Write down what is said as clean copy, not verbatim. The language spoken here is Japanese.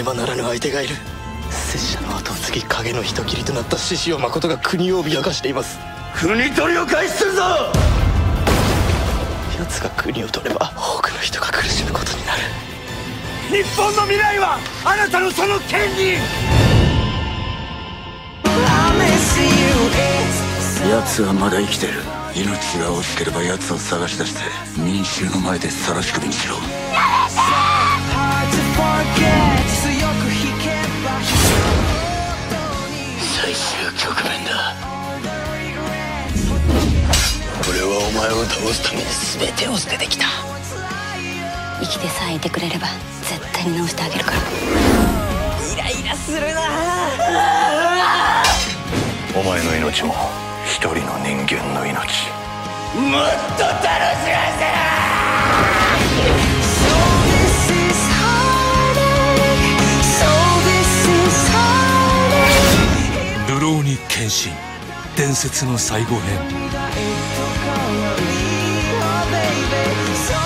ねばならぬ相手がいる。拙者の後を継ぎ影の人斬りとなった獅子王誠が国を脅かしています。国取りを開始するぞ。奴が国を取れば多くの人が苦しむことになる。日本の未来はあなたのその権利。 奴はまだ生きてる。命が惜しければ奴を探し出して民衆の前で晒し首にしろ。最終局面だ。俺はお前を倒すために全てを捨ててきた。 生きてさえいてくれれば絶対に直してあげるから。イライラするな。 お前の命も一人の人間の命、もっと楽しませろ。 流浪に献身、伝説の最後編。